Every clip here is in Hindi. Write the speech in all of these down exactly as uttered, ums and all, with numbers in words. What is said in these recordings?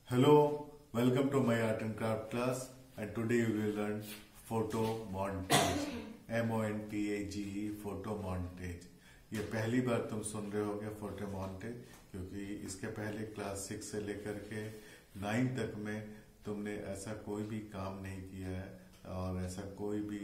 Hello, welcome to my art and craft class, and today we will learn photo montage. M O N T A G E photo montage. ये पहली बार तुम सुन रहे होगे फोटो मॉन्टेज, क्योंकि इसके पहले क्लास सिक्स से लेकर के नाइन तक में तुमने ऐसा कोई भी काम नहीं किया है और ऐसा कोई भी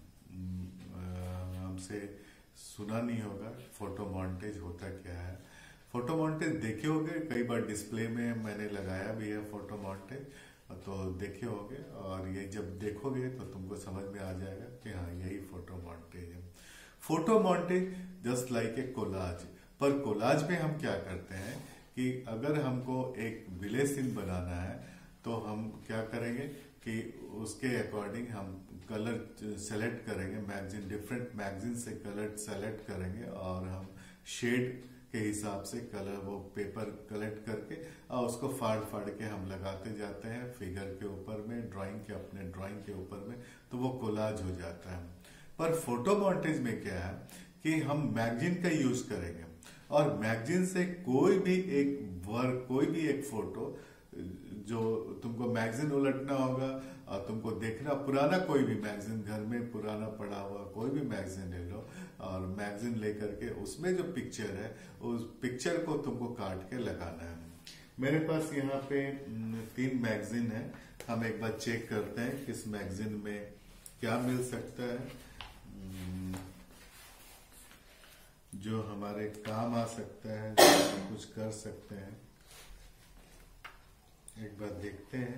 हमसे सुना नहीं होगा फोटो मॉन्टेज होता क्या है। फोटो मॉन्टेज देखे होगे, कई बार डिस्प्ले में मैंने लगाया भी है फोटो मॉन्टेज, तो देखे होगे और ये जब देखोगे तो तुमको समझ में आ जाएगा कि हाँ यही फोटो मॉन्टेज है। Photo montage just like a collage. पर कोलाज में हम क्या करते हैं कि अगर हमको एक विलेज सीन बनाना है तो हम क्या करेंगे कि उसके अकॉर्डिंग हम कलर सेलेक्ट करेंगे, मैगजीन डिफरेंट मैगजीन से कलर सेलेक्ट करेंगे और हम शेड के हिसाब से कलर वो पेपर कलेक्ट करके और उसको फाड़ फाड़ के हम लगाते जाते हैं फिगर के ऊपर में, ड्राइंग के अपने ड्राइंग के ऊपर में, तो वो कोलाज हो जाता है। पर फोटो मॉन्टेज में क्या है कि हम मैगजीन का यूज करेंगे और मैगजीन से कोई भी एक वर्क, कोई भी एक फोटो जो तुमको मैगजीन उलटना होगा और तुमको देखना, पुराना कोई भी मैगजीन घर में पुराना पड़ा हुआ कोई भी मैगजीन ले लो और मैगजीन लेकर के उसमें जो पिक्चर है उस पिक्चर को तुमको काट के लगाना है। मेरे पास यहाँ पे तीन मैगजीन है, हम एक बार चेक करते हैं किस मैगजीन में क्या मिल सकता है जो हमारे काम आ सकता है, जो कुछ कर सकते हैं। एक बार देखते हैं।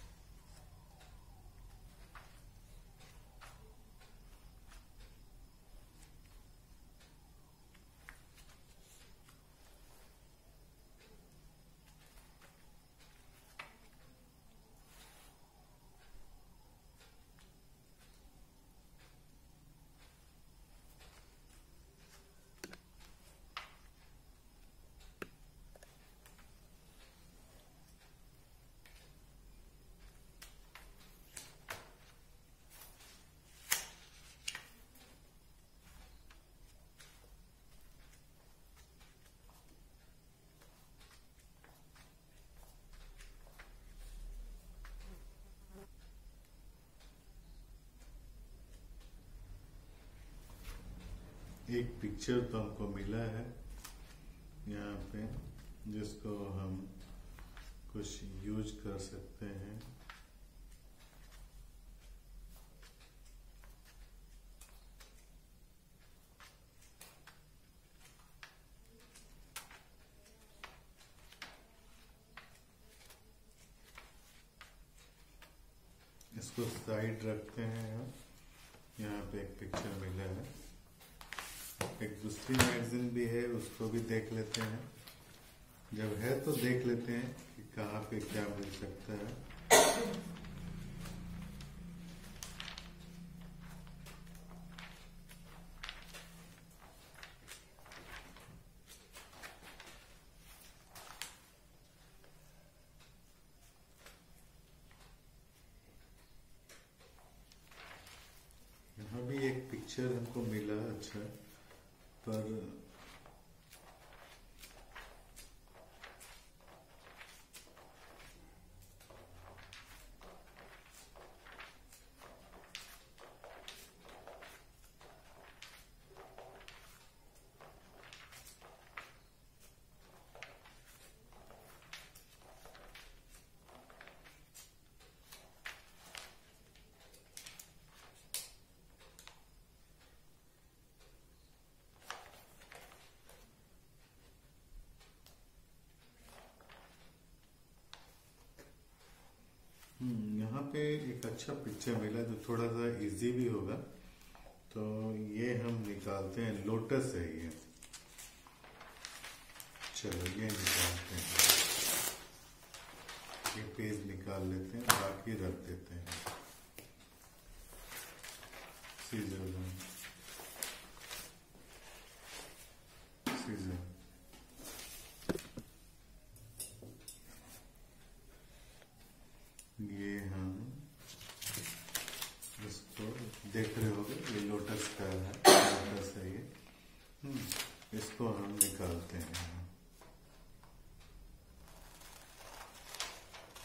एक पिक्चर तो हमको मिला है यहाँ पे जिसको हम कुछ यूज कर सकते हैं। इसको साइड रखते हैं। यहाँ पे एक पिक्चर मिला है, एक दूसरी मैगजीन भी है, उसको भी देख लेते हैं। जब है तो देख लेते हैं कि कहाँ पे क्या मिल सकता है। यहाँ भी एक पिक्चर हमको मिला, अच्छा, पर यहाँ पे एक अच्छा पिक्चर मिला जो थोड़ा सा इजी भी होगा, तो ये हम निकालते हैं। लोटस है ये, चलो ये निकालते हैं। ये पेज निकाल लेते हैं, बाकी रख देते हैं। सीजर सीजर ये हम इसको देख रहे होगे, ये लोटस का है, लोटस है ये। इसको हम निकालते हैं।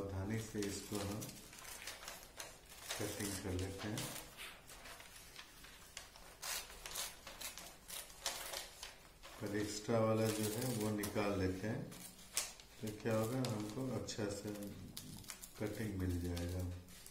सावधानी से इसको हम कटिंग कर लेते हैं। पर एक्स्ट्रा वाला जो है वो निकाल लेते हैं, तो क्या होगा, हमको अच्छा से कटिंग मिल जाएगा।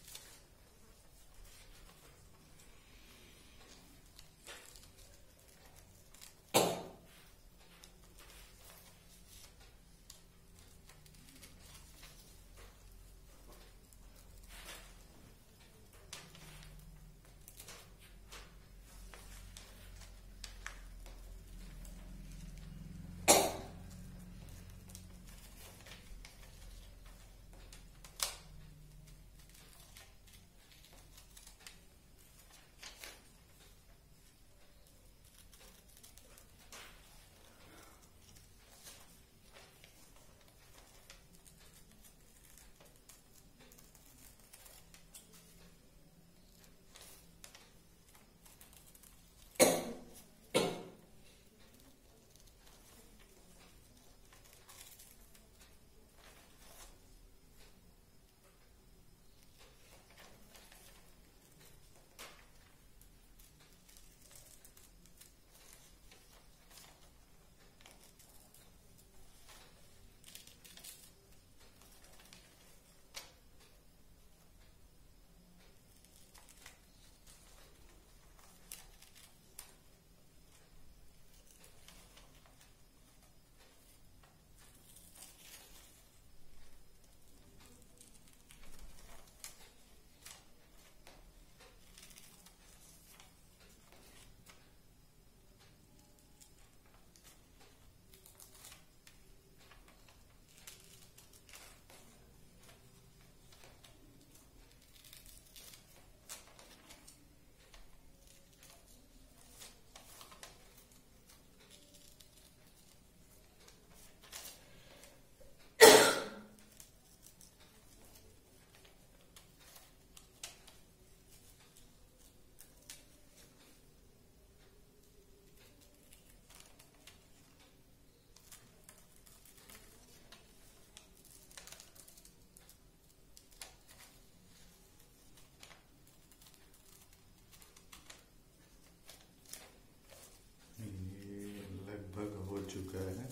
चुका है,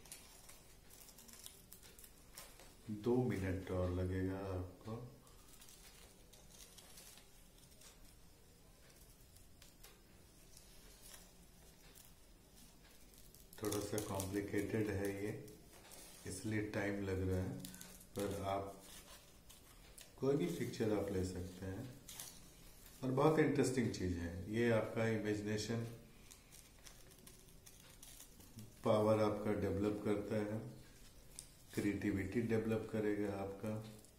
दो मिनट और लगेगा आपको। थोड़ा सा कॉम्प्लिकेटेड है ये, इसलिए टाइम लग रहा है, पर आप कोई भी पिक्चर आप ले सकते हैं। और बहुत इंटरेस्टिंग चीज़ है ये, आपका इमेजिनेशन पावर आपका डेवलप करता है, क्रिएटिविटी डेवलप करेगा आपका,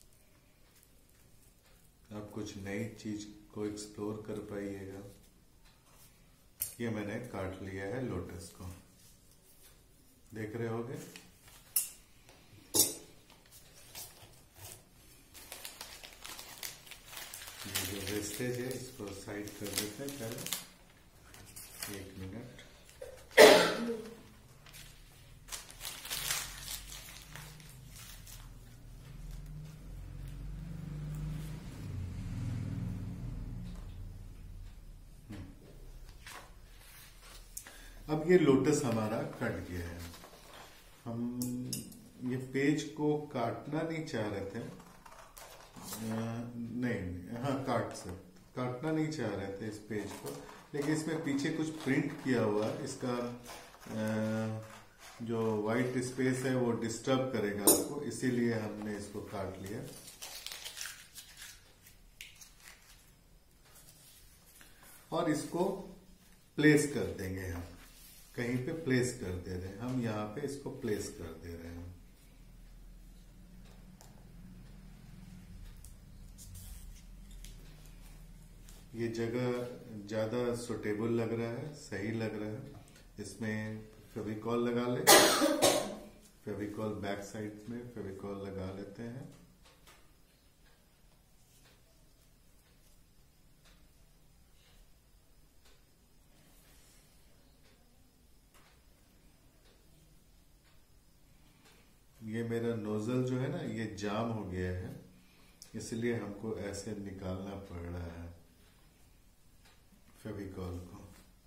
आप कुछ नई चीज को एक्सप्लोर कर पाइएगा। ये मैंने काट लिया है लोटस को, देख रहे होगे। ये जो वेस्टेज है इसको साइड कर देते हैं पहले, एक मिनट। अब ये लोटस हमारा कट गया है। हम ये पेज को काटना नहीं चाह रहे थे, नहीं हाँ काट सकते, काटना नहीं चाह रहे थे इस पेज को, लेकिन इसमें पीछे कुछ प्रिंट किया हुआ है, इसका जो वाइट स्पेस है वो डिस्टर्ब करेगा आपको, इसीलिए हमने इसको काट लिया। और इसको प्लेस कर देंगे, हम कहीं पे प्लेस कर दे रहे हैं, हम यहाँ पे इसको प्लेस कर दे रहे हैं। ये जगह ज्यादा सुटेबल लग रहा है, सही लग रहा है। इसमें फेविकॉल लगा ले, फेविकॉल बैक साइड में फेविकॉल लगा लेते हैं। ये मेरा नोजल जो है ना ये जाम हो गया है, इसलिए हमको ऐसे निकालना पड़ रहा है फेविकॉल को।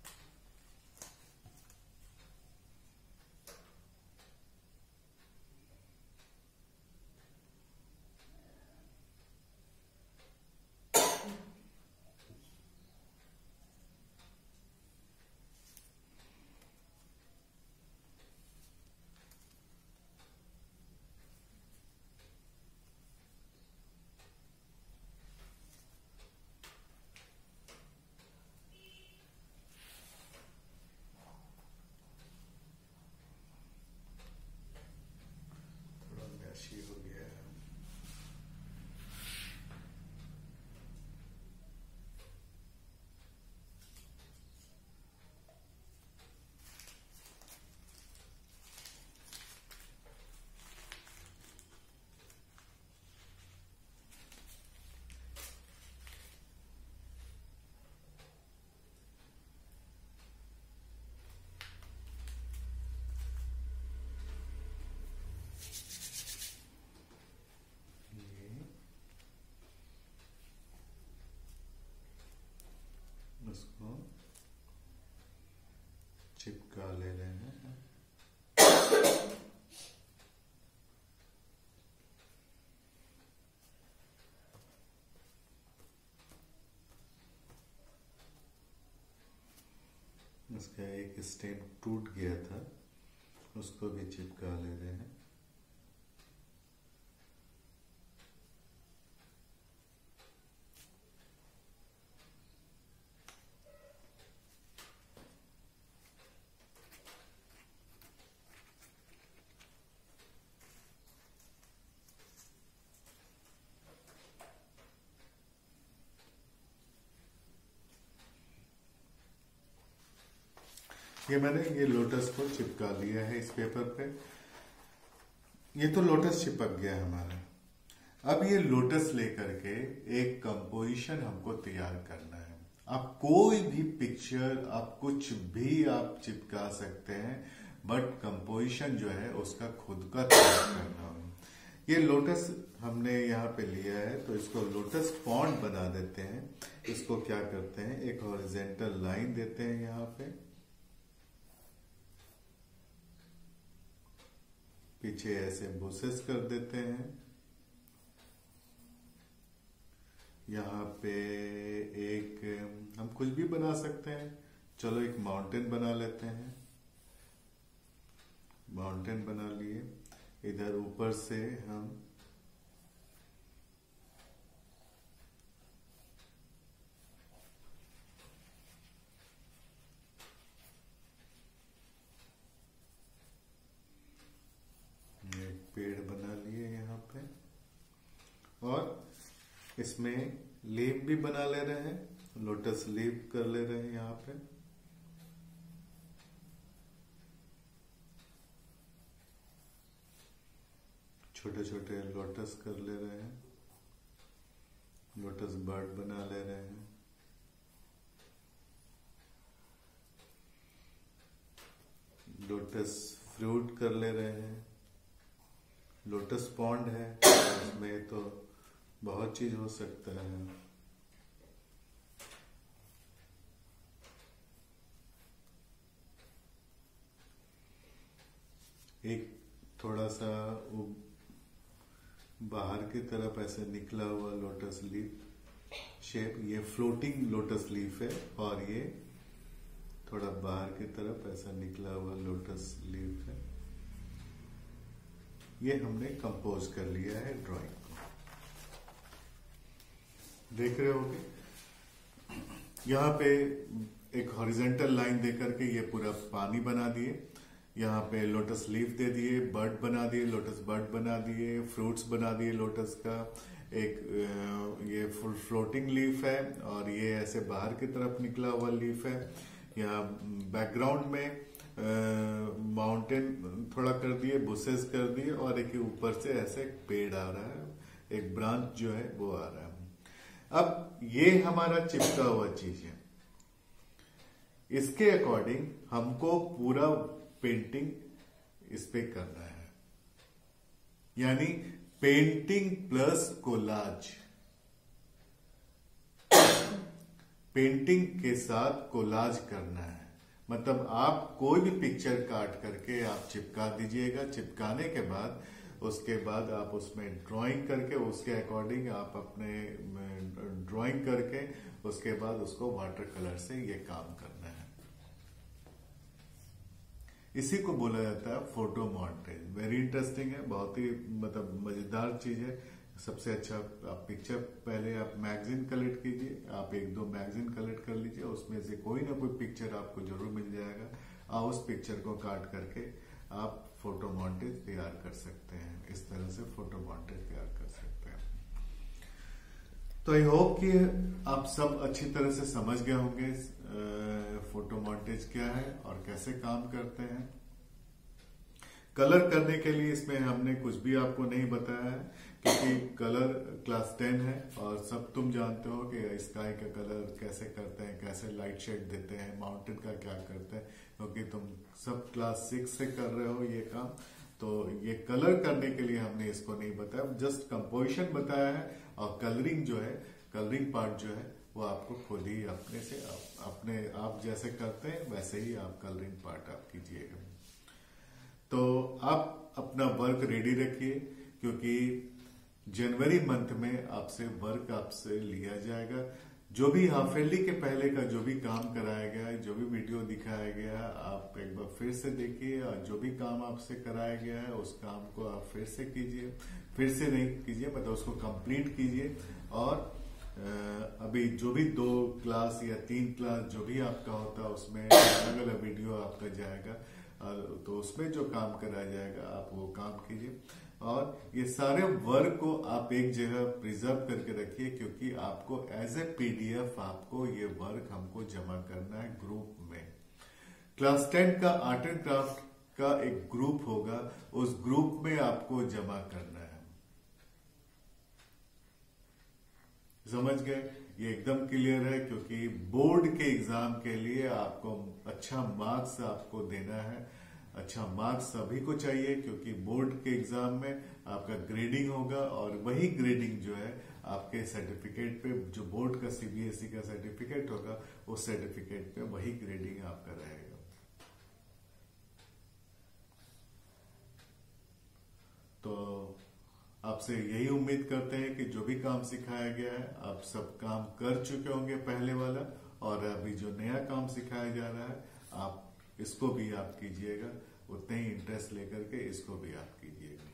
हो गया है। उसको चिपका ले रहे हैं। इसका एक स्टेम टूट गया था, उसको भी चिपका ले रहे हैं। ये मैंने ये लोटस को चिपका लिया है इस पेपर पे। ये तो लोटस चिपक गया हमारा। अब ये लोटस लेकर के एक कंपोजिशन हमको तैयार करना है। आप कोई भी पिक्चर, आप कुछ भी आप चिपका सकते हैं, बट कंपोजिशन जो है उसका खुद का तैयार करना है। ये लोटस हमने यहाँ पे लिया है, तो इसको लोटस पॉन्ड बना देते हैं। इसको क्या करते हैं, एक हॉरिजेंटल लाइन देते हैं यहाँ पे, पीछे ऐसे बुसेस कर देते हैं। यहाँ पे एक हम कुछ भी बना सकते हैं। चलो एक माउंटेन बना लेते हैं। माउंटेन बना लिए। इधर ऊपर से हम एक पेड़ बना लिए यहाँ पे, और इसमें लीफ भी बना ले रहे हैं। लोटस लीफ कर ले रहे हैं यहाँ पे। छोटे छोटे लोटस कर ले रहे हैं। लोटस बर्ड बना ले रहे हैं। लोटस फ्रूट कर ले रहे हैं। लोटस पॉन्ड है, इसमें तो बहुत चीज हो सकता है। एक थोड़ा सा वो बाहर की तरफ ऐसे निकला हुआ लोटस लीफ शेप, ये फ्लोटिंग लोटस लीफ है, और ये थोड़ा बाहर की तरफ ऐसा निकला हुआ लोटस लीफ है। ये हमने कंपोज कर लिया है ड्राइंग को। देख रहे होगे यहाँ पे एक हॉरिजेंटल लाइन देकर के ये पूरा पानी बना दिए। यहाँ पे लोटस लीफ दे दिए, बर्ड बना दिए, लोटस बर्ड बना दिए, फ्रूट्स बना दिए लोटस का। एक ये फुल फ्लोटिंग लीफ है, और ये ऐसे बाहर की तरफ निकला हुआ लीफ है। यहाँ बैकग्राउंड में माउंटेन थोड़ा कर दिए, बुसेस कर दिए, और एक ऊपर से ऐसे एक पेड़ आ रहा है, एक ब्रांच जो है वो आ रहा है। अब ये हमारा चिपका हुआ चीज है। इसके अकॉर्डिंग हमको पूरा पेंटिंग इस पे करना है। यानी पेंटिंग प्लस कोलाज, पेंटिंग के साथ कोलाज करना है। मतलब आप कोई भी पिक्चर काट करके आप चिपका दीजिएगा। चिपकाने के बाद उसके बाद आप उसमें ड्राइंग करके उसके अकॉर्डिंग आप अपने ड्राइंग करके उसके बाद उसको वाटर कलर से ये काम करना है। इसी को बोला जाता है फोटो मॉन्टेज। वेरी इंटरेस्टिंग है, बहुत ही मतलब मजेदार चीज है। सबसे अच्छा आप पिक्चर पहले आप मैगजीन कलेक्ट कीजिए, आप एक दो मैगजीन कलेक्ट कर लीजिए, उसमें से कोई ना कोई पिक्चर आपको जरूर मिल जाएगा। आप उस पिक्चर को काट करके आप फोटो मॉन्टेज तैयार कर सकते हैं। इस तरह से फोटो मॉन्टेज तैयार कर सकते हैं। तो आई होप कि आप सब अच्छी तरह से समझ गए होंगे फोटो मॉन्टेज क्या है और कैसे काम करते हैं। कलर करने के लिए इसमें हमने कुछ भी आपको नहीं बताया है, क्योंकि कलर क्लास टेन है और सब तुम जानते हो कि स्काई का कलर कैसे करते हैं, कैसे लाइट शेड देते हैं, माउंटेन का क्या करते हैं, क्योंकि तुम सब क्लास सिक्स से कर रहे हो ये काम। तो ये कलर करने के लिए हमने इसको नहीं बताया, जस्ट कंपोजिशन बताया है। और कलरिंग जो है, कलरिंग पार्ट जो है वो आपको खुद ही अपने से अपने आप जैसे करते हैं वैसे ही आप कलरिंग पार्ट आप कीजिएगा। तो आप अपना वर्क रेडी रखिए, क्योंकि जनवरी मंथ में आपसे वर्क आपसे लिया जाएगा। जो भी हाफ ईयरली के पहले का जो भी काम कराया गया है, जो भी वीडियो दिखाया गया है, आप एक बार फिर से देखिए और जो भी काम आपसे कराया गया है उस काम को आप फिर से कीजिए। फिर से नहीं कीजिए, मतलब उसको कंप्लीट कीजिए। और अभी जो भी दो क्लास या तीन क्लास जो भी आपका होता है उसमें अलग अलग वीडियो आपका जाएगा, तो उसमें जो काम कराया जाएगा आप वो काम कीजिए। और ये सारे वर्क को आप एक जगह प्रिजर्व करके रखिए, क्योंकि आपको एज ए पीडीएफ आपको ये वर्क हमको जमा करना है ग्रुप में। क्लास टेन का आर्ट एंड क्राफ्ट का एक ग्रुप होगा, उस ग्रुप में आपको जमा करना है। समझ गए? ये एकदम क्लियर है, क्योंकि बोर्ड के एग्जाम के लिए आपको अच्छा मार्क्स आपको देना है। अच्छा मार्क्स सभी को चाहिए, क्योंकि बोर्ड के एग्जाम में आपका ग्रेडिंग होगा और वही ग्रेडिंग जो है आपके सर्टिफिकेट पे, जो बोर्ड का सीबीएसई का सर्टिफिकेट होगा उस सर्टिफिकेट पे वही ग्रेडिंग आपका रहेगा। तो आपसे यही उम्मीद करते हैं कि जो भी काम सिखाया गया है आप सब काम कर चुके होंगे पहले वाला, और अभी जो नया काम सिखाया जा रहा है आप इसको भी आप कीजिएगा, उतने ही इंटरेस्ट लेकर के इसको भी आप कीजिएगा।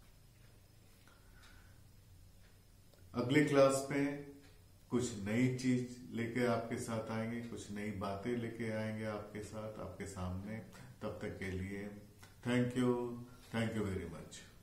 अगले क्लास में कुछ नई चीज लेके आपके साथ आएंगे, कुछ नई बातें लेके आएंगे आपके साथ, आपके सामने। तब तक के लिए thank you, thank you very much.